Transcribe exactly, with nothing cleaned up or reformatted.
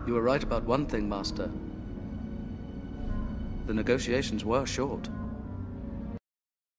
were right about one thing, Master. The negotiations were short.